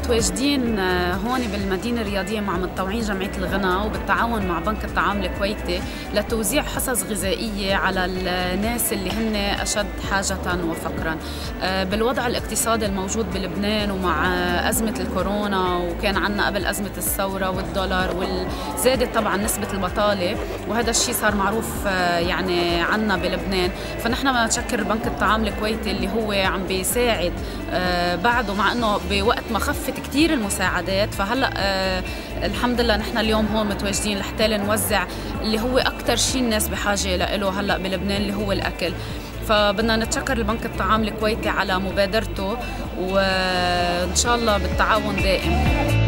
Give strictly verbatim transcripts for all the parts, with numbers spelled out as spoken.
متواجدين هون بالمدينة الرياضية مع متطوعين جمعية الغنى وبالتعاون مع بنك الطعام الكويتي لتوزيع حصص غذائية على الناس اللي هن أشد حاجة وفقرا. بالوضع الاقتصادي الموجود بلبنان ومع أزمة الكورونا، وكان عنا قبل أزمة الثورة والدولار، وزادت طبعا نسبة البطالة، وهذا الشيء صار معروف يعني عنا بلبنان. فنحن بدنا نشكر بنك الطعام الكويتي اللي هو عم بيساعد بعده، مع انه بوقت ما خفت كثير المساعدات. فهلا آه الحمد لله نحن اليوم هون متواجدين لحتى نوزع اللي هو اكثر شيء الناس بحاجه له هلا بلبنان، اللي هو الاكل. فبدنا نتشكر لبنك الطعام الكويتي على مبادرته، وان شاء الله بالتعاون دائم.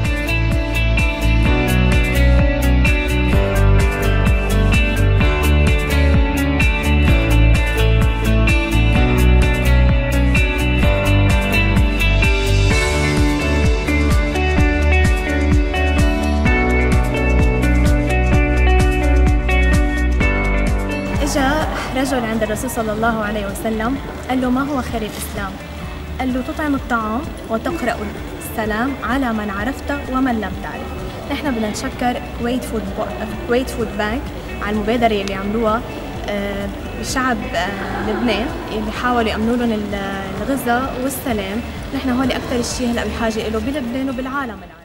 جاء رجل عند الرسول صلى الله عليه وسلم قال له: ما هو خير الإسلام؟ قال له: تطعم الطعام وتقرأ السلام على من عرفت ومن لم تعرف. نحن بدنا نشكر كويت فود كويت فود بانك على المبادرة اللي عملوها بشعب لبنان، اللي حاولوا يأمنوا لهم الغذاء والسلام. نحن هول أكثر شيء هلا بحاجة له بلبنان وبالعالم العربي.